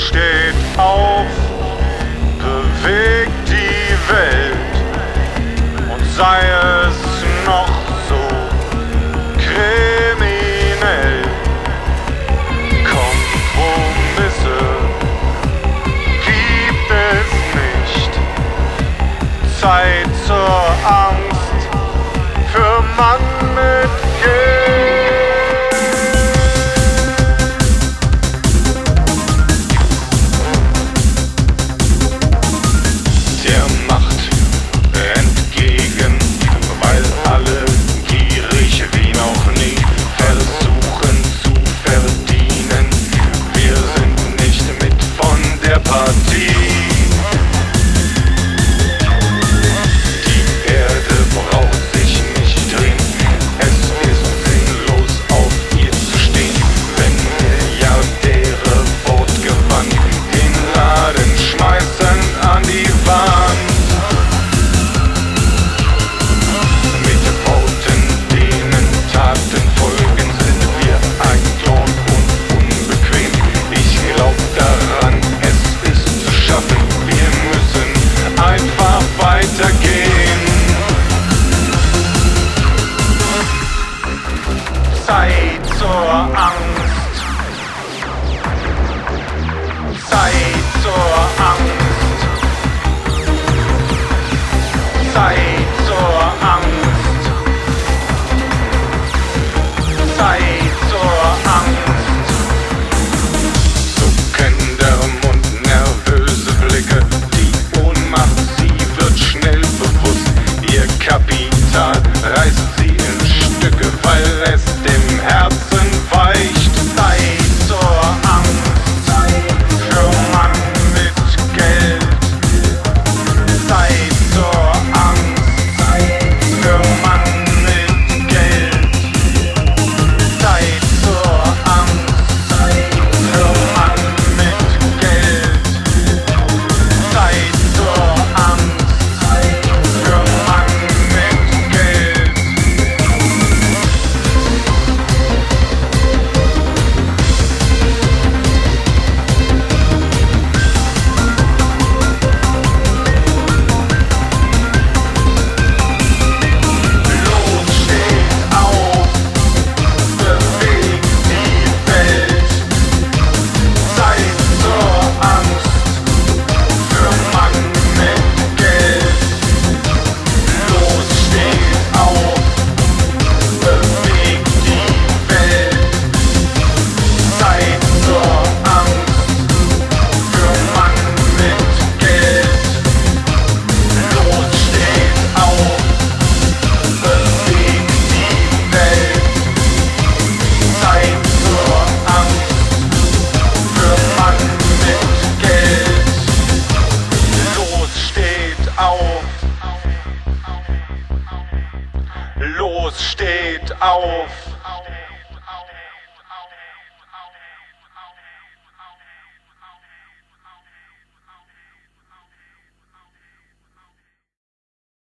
steht auf, bewegt die Welt und sei es noch so kriminell. Kompromisse gibt es nicht. Zeit zur Angst für Mann mit Gier. Der Macht entgegen, weil alle gierig wie noch nie versuchen zu verdienen. Wir sind nicht mit von der Partie. Zeit zur Angst. Zeit zur Angst. Zeit zur Angst. Zeit zur Angst. Zuckender Mund, nervöse Blicke, die Ohnmacht, sie wird schnell bewusst. Ihr Kapital reißt sie in Stücke, weil es dem Herzen weicht. Zeit zur Angst für Mann mit Geld. Zeit zur Angst für Mann mit Geld. Zeit zur Angst für Mann mit Geld. Zeit zur Angst für Mann mit Geld. Los, steht auf, bewegt die Welt. Zeit zur Angst für Mann mit Geld. Los, steht auf, bewegt die Welt. Zeit zur Angst für Mann mit Geld. Los, steht auf, bewegt die Welt. Zeit zur Angst für Mann mit Geld. Los, steht auf. Los, steht auf.